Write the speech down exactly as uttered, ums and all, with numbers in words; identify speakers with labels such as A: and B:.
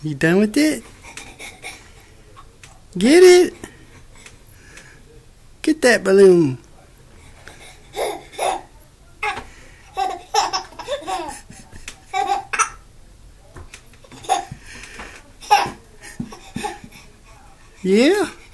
A: You done with it? Get it. Get that balloon. Yeah.